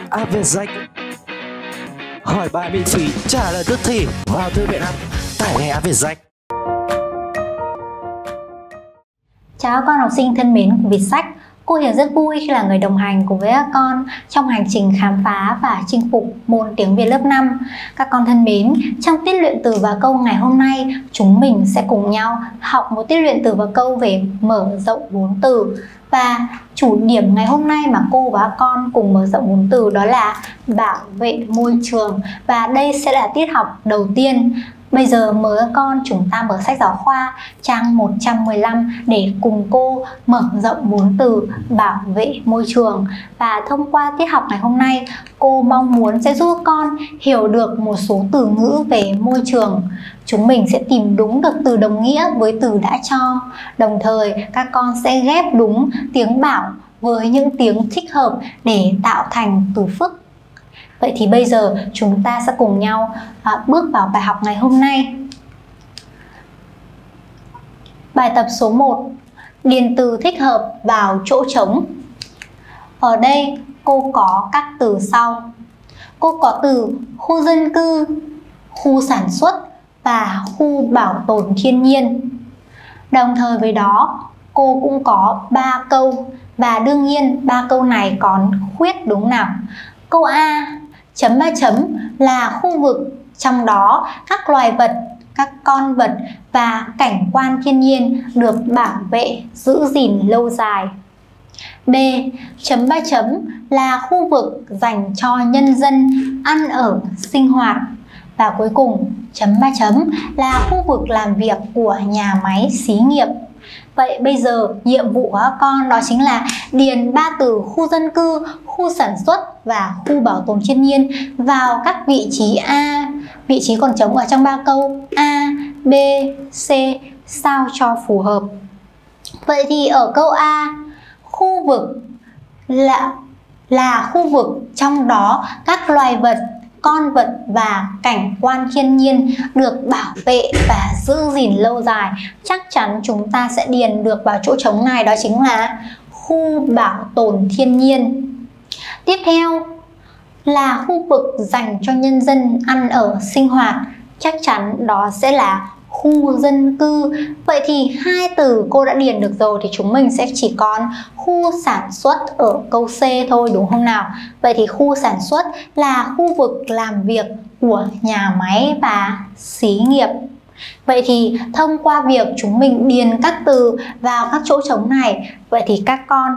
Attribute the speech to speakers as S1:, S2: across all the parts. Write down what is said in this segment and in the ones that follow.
S1: app Vietjet. Hỏi bài miễn phí, trả lời tức thì vào thư viện app, tải ngay app Vietjet.
S2: Chào các con học sinh thân mến của Vietjet. Cô Hiền rất vui khi là người đồng hành cùng với các con trong hành trình khám phá và chinh phục môn tiếng Việt lớp 5. Các con thân mến, trong tiết luyện từ và câu ngày hôm nay, chúng mình sẽ cùng nhau học một tiết luyện từ và câu về mở rộng vốn từ. Và chủ điểm ngày hôm nay mà cô và các con cùng mở rộng vốn từ đó là bảo vệ môi trường. Và đây sẽ là tiết học đầu tiên. Bây giờ mời các con chúng ta mở sách giáo khoa trang 115 để cùng cô mở rộng vốn từ bảo vệ môi trường. Và thông qua tiết học ngày hôm nay, cô mong muốn sẽ giúp con hiểu được một số từ ngữ về môi trường. Chúng mình sẽ tìm đúng được từ đồng nghĩa với từ đã cho. Đồng thời các con sẽ ghép đúng tiếng bảo với những tiếng thích hợp để tạo thành từ phức. Vậy thì bây giờ chúng ta sẽ cùng nhau bước vào bài học ngày hôm nay. Bài tập số 1. Điền từ thích hợp vào chỗ trống. Ở đây cô có các từ sau. Cô có từ khu dân cư, khu sản xuất và khu bảo tồn thiên nhiên. Đồng thời với đó, cô cũng có 3 câu. Và đương nhiên 3 câu này còn khuyết đúng nào? Câu A, chấm 3 chấm là khu vực trong đó các loài vật, các con vật và cảnh quan thiên nhiên được bảo vệ, giữ gìn lâu dài. B, chấm 3 chấm là khu vực dành cho nhân dân ăn ở, sinh hoạt. Và cuối cùng, chấm 3 chấm là khu vực làm việc của nhà máy xí nghiệp. Vậy bây giờ nhiệm vụ của các con đó chính là điền 3 từ khu dân cư, khu sản xuất và khu bảo tồn thiên nhiên vào các vị trí A, vị trí còn trống ở trong 3 câu A, B, C sao cho phù hợp. Vậy thì ở câu A, khu vực là khu vực trong đó các loài vật, con vật và cảnh quan thiên nhiên được bảo vệ và giữ gìn lâu dài. Chắc chắn chúng ta sẽ điền được vào chỗ trống này, đó chính là khu bảo tồn thiên nhiên. Tiếp theo là khu vực dành cho nhân dân ăn ở, sinh hoạt. Chắc chắn đó sẽ là khu dân cư. Vậy thì 2 từ cô đã điền được rồi thì chúng mình sẽ chỉ còn khu sản xuất ở câu C thôi, đúng không nào? Vậy thì khu sản xuất là khu vực làm việc của nhà máy và xí nghiệp. Vậy thì thông qua việc chúng mình điền các từ vào các chỗ trống này, vậy thì các con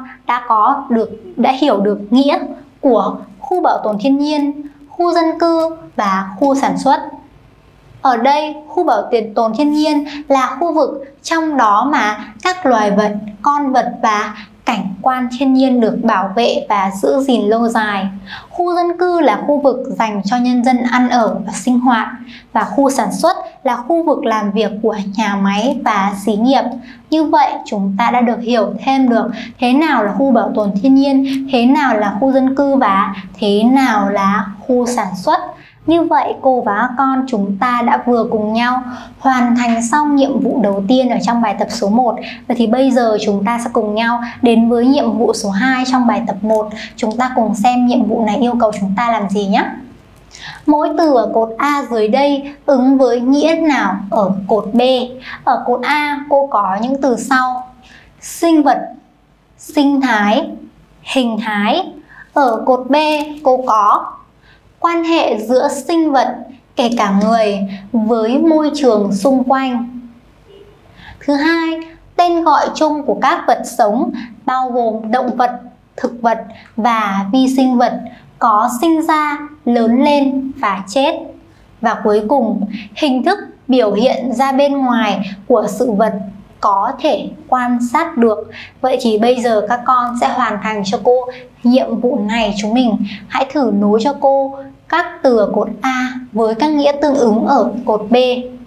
S2: đã hiểu được nghĩa của khu bảo tồn thiên nhiên, khu dân cư và khu sản xuất. Ở đây, khu bảo tồn thiên nhiên là khu vực trong đó mà các loài vật, con vật và cảnh quan thiên nhiên được bảo vệ và giữ gìn lâu dài. Khu dân cư là khu vực dành cho nhân dân ăn ở và sinh hoạt. Và khu sản xuất là khu vực làm việc của nhà máy và xí nghiệp. Như vậy chúng ta đã được hiểu thêm được thế nào là khu bảo tồn thiên nhiên, thế nào là khu dân cư và thế nào là khu sản xuất. Như vậy cô và các con chúng ta đã vừa cùng nhau hoàn thành xong nhiệm vụ đầu tiên ở trong bài tập số 1. Vậy thì bây giờ chúng ta sẽ cùng nhau đến với nhiệm vụ số 2 trong bài tập 1. Chúng ta cùng xem nhiệm vụ này yêu cầu chúng ta làm gì nhé. Mỗi từ ở cột A dưới đây ứng với nghĩa nào ở cột B? Ở cột A cô có những từ sau: sinh vật, sinh thái, hình thái. Ở cột B cô có quan hệ giữa sinh vật, kể cả người, với môi trường xung quanh. Thứ hai, tên gọi chung của các vật sống bao gồm động vật, thực vật và vi sinh vật có sinh ra, lớn lên và chết. Và cuối cùng, hình thức biểu hiện ra bên ngoài của sự vật có thể quan sát được. Vậy thì bây giờ các con sẽ hoàn thành cho cô nhiệm vụ này. Chúng mình hãy thử nối cho cô các từ ở cột A với các nghĩa tương ứng ở cột B.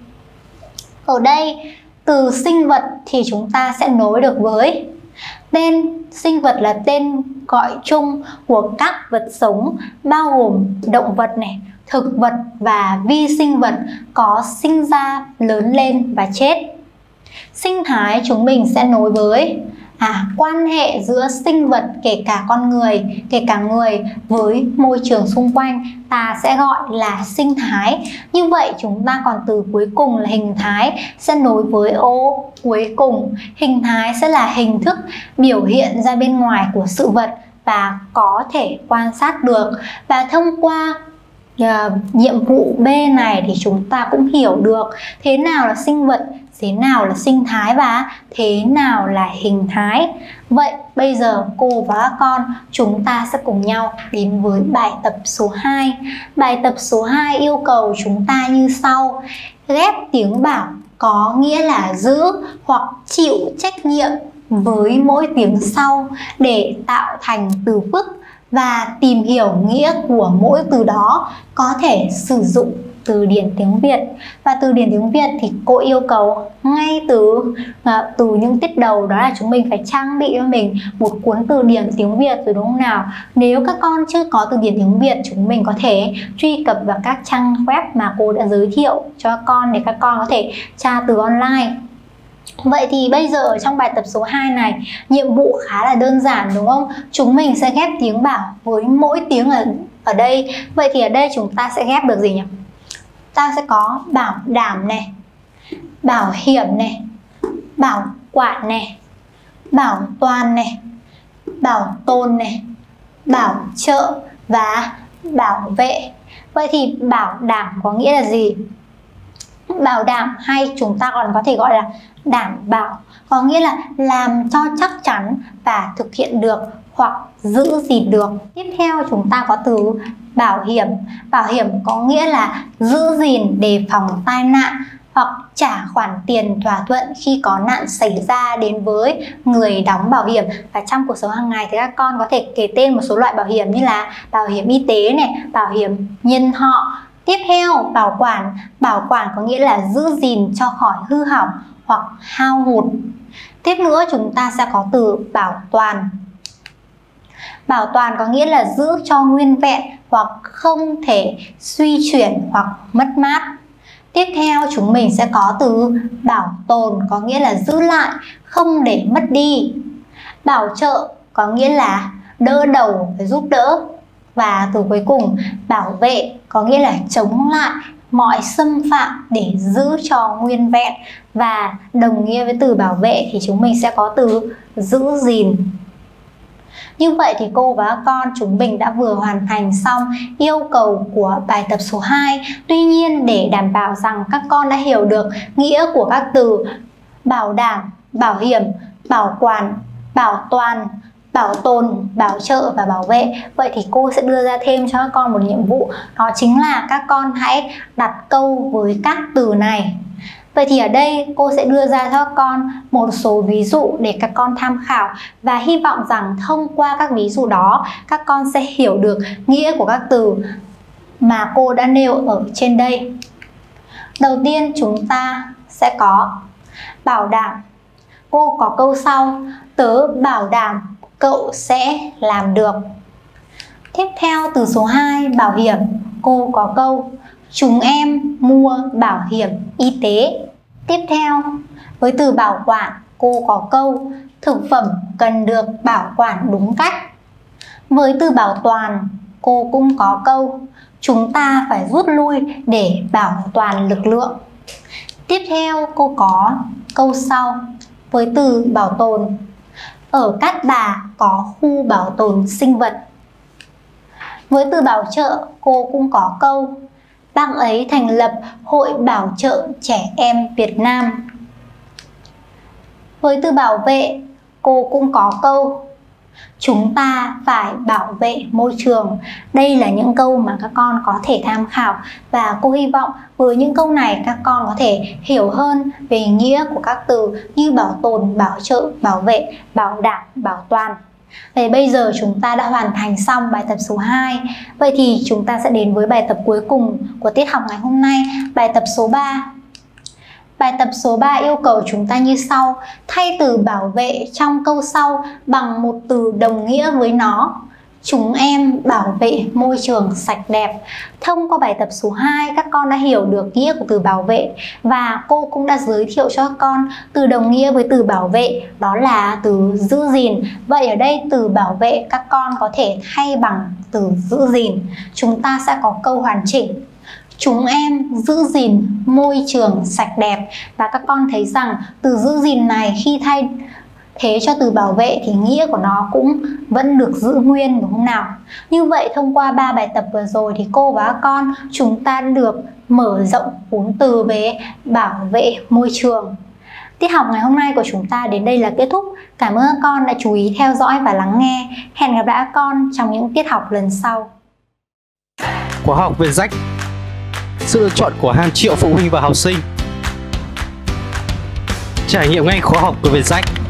S2: Ở đây, từ sinh vật thì chúng ta sẽ nối được với tên sinh vật là tên gọi chung của các vật sống bao gồm động vật này, thực vật và vi sinh vật có sinh ra, lớn lên và chết. Sinh thái chúng mình sẽ nối với quan hệ giữa sinh vật, kể cả con người, kể cả người với môi trường xung quanh, ta sẽ gọi là sinh thái. Như vậy chúng ta còn từ cuối cùng là hình thái sẽ nối với ô cuối cùng. Hình thái sẽ là hình thức biểu hiện ra bên ngoài của sự vật và có thể quan sát được. Và thông qua nhiệm vụ B này thì chúng ta cũng hiểu được thế nào là sinh vật, thế nào là sinh thái và thế nào là hình thái. Vậy bây giờ cô và các con chúng ta sẽ cùng nhau đến với bài tập số 2. Bài tập số 2 yêu cầu chúng ta như sau: ghép tiếng bảo có nghĩa là giữ hoặc chịu trách nhiệm với mỗi tiếng sau để tạo thành từ phức và tìm hiểu nghĩa của mỗi từ đó. Có thể sử dụng từ điển tiếng Việt. Và từ điển tiếng Việt thì cô yêu cầu ngay từ những tiết đầu đó là chúng mình phải trang bị cho mình một cuốn từ điển tiếng Việt rồi, đúng không nào? Nếu các con chưa có từ điển tiếng Việt, chúng mình có thể truy cập vào các trang web mà cô đã giới thiệu cho các con để các con có thể tra từ online. Vậy thì bây giờ ở trong bài tập số 2 này, nhiệm vụ khá là đơn giản đúng không? Chúng mình sẽ ghép tiếng bảo với mỗi tiếng ở đây. Vậy thì ở đây chúng ta sẽ ghép được gì nhỉ? Ta sẽ có bảo đảm này, bảo hiểm này, bảo quản này, bảo toàn này, bảo tồn này, bảo trợ và bảo vệ. Vậy thì bảo đảm có nghĩa là gì? Bảo đảm hay chúng ta còn có thể gọi là đảm bảo, có nghĩa là làm cho chắc chắn và thực hiện được hoặc giữ gìn được. Tiếp theo chúng ta có từ bảo hiểm. Bảo hiểm có nghĩa là giữ gìn đề phòng tai nạn hoặc trả khoản tiền thỏa thuận khi có nạn xảy ra đến với người đóng bảo hiểm. Và trong cuộc sống hàng ngày thì các con có thể kể tên một số loại bảo hiểm như là bảo hiểm y tế này, bảo hiểm nhân thọ. Tiếp theo bảo quản. Bảo quản có nghĩa là giữ gìn cho khỏi hư hỏng hoặc hao hụt. Tiếp nữa chúng ta sẽ có từ bảo toàn. Bảo toàn có nghĩa là giữ cho nguyên vẹn hoặc không thể suy chuyển hoặc mất mát. Tiếp theo chúng mình sẽ có từ bảo tồn, có nghĩa là giữ lại, không để mất đi. Bảo trợ có nghĩa là đỡ đầu, phải giúp đỡ. Và từ cuối cùng bảo vệ có nghĩa là chống lại mọi xâm phạm để giữ cho nguyên vẹn. Và đồng nghĩa với từ bảo vệ thì chúng mình sẽ có từ giữ gìn. Như vậy thì cô và các con chúng mình đã vừa hoàn thành xong yêu cầu của bài tập số 2. Tuy nhiên để đảm bảo rằng các con đã hiểu được nghĩa của các từ bảo đảm, bảo hiểm, bảo quản, bảo toàn, bảo tồn, bảo trợ và bảo vệ, vậy thì cô sẽ đưa ra thêm cho các con một nhiệm vụ, đó chính là các con hãy đặt câu với các từ này. Vậy thì ở đây cô sẽ đưa ra cho các con một số ví dụ để các con tham khảo, và hy vọng rằng thông qua các ví dụ đó các con sẽ hiểu được nghĩa của các từ mà cô đã nêu ở trên đây. Đầu tiên chúng ta sẽ có bảo đảm. Cô có câu sau: tớ bảo đảm cậu sẽ làm được. Tiếp theo từ số 2 bảo hiểm, cô có câu: chúng em mua bảo hiểm y tế. Tiếp theo với từ bảo quản, cô có câu: thực phẩm cần được bảo quản đúng cách. Với từ bảo toàn, cô cũng có câu: chúng ta phải rút lui để bảo toàn lực lượng. Tiếp theo cô có câu sau với từ bảo tồn: ở Cát Bà có khu bảo tồn sinh vật. Với từ bảo trợ, cô cũng có câu: bác ấy thành lập Hội Bảo trợ Trẻ Em Việt Nam. Với từ bảo vệ, cô cũng có câu: chúng ta phải bảo vệ môi trường. Đây là những câu mà các con có thể tham khảo, và cô hy vọng với những câu này các con có thể hiểu hơn về nghĩa của các từ như bảo tồn, bảo trợ, bảo vệ, bảo đảm, bảo toàn. Vậy bây giờ chúng ta đã hoàn thành xong bài tập số 2. Vậy thì chúng ta sẽ đến với bài tập cuối cùng của tiết học ngày hôm nay, bài tập số 3. Bài tập số 3 yêu cầu chúng ta như sau: thay từ bảo vệ trong câu sau bằng một từ đồng nghĩa với nó. chúng em bảo vệ môi trường sạch đẹp. Thông qua bài tập số 2, các con đã hiểu được nghĩa của từ bảo vệ và cô cũng đã giới thiệu cho các con từ đồng nghĩa với từ bảo vệ, đó là từ giữ gìn. Vậy ở đây từ bảo vệ các con có thể thay bằng từ giữ gìn. Chúng ta sẽ có câu hoàn chỉnh: chúng em giữ gìn môi trường sạch đẹp. Và các con thấy rằng từ giữ gìn này khi thay thế cho từ bảo vệ thì nghĩa của nó cũng vẫn được giữ nguyên, đúng không nào? Như vậy thông qua 3 bài tập vừa rồi thì cô và các con chúng ta được mở rộng vốn từ về bảo vệ môi trường. Tiết học ngày hôm nay của chúng ta đến đây là kết thúc. Cảm ơn các con đã chú ý theo dõi và lắng nghe. Hẹn gặp lại các con trong những tiết học lần sau.
S1: Khóa học Vietjet, sự lựa chọn của hàng triệu phụ huynh và học sinh. Trải nghiệm ngay khóa học của Vietjet.